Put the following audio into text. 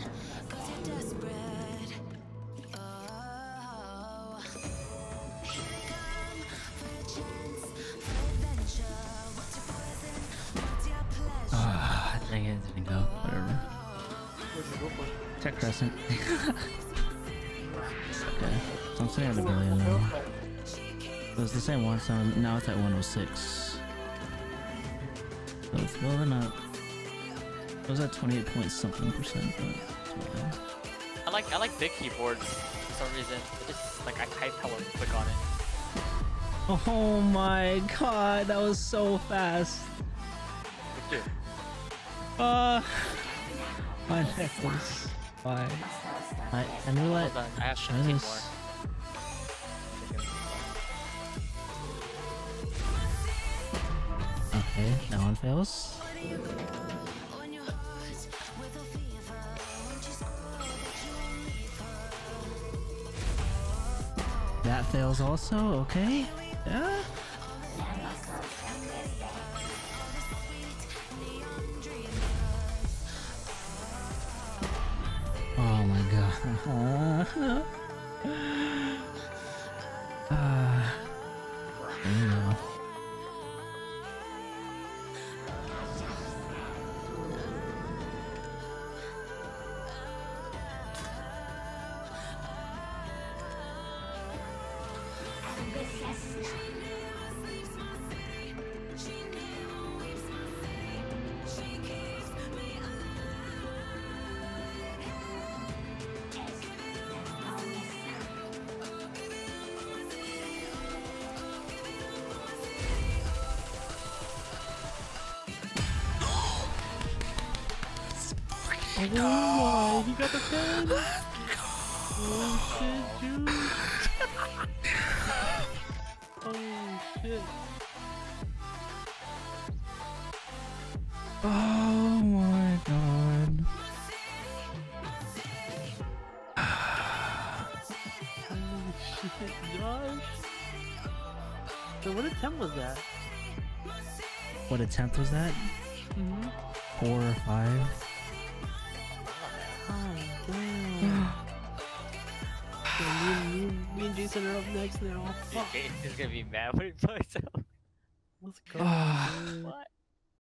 Dang it, didn't go. Whatever. Where'd you go for? Tech Crescent. Okay, so I'm sitting at $1 billion now. It was the same one, so now it's at 106. So it's building up. It was at 28 point something percent, but it's fine. I like big keyboards for some reason. It just like I type hella quick on it. Oh my god, that was so fast. Dude. My necklace. Why? I knew that. I have 15 more. Okay, that one fails. That fails also, okay. Yeah. Oh my god. There you go. Oh my, he got the 10! Oh shit, dude! Oh shit! Oh my god. Holy shit, Josh! So what attempt was that? What attempt was that? 4 or 5? Oh damn! So me and Jason are up next now. Dude, he's gonna be mad when he plays out. Let's go. Ah. Dude.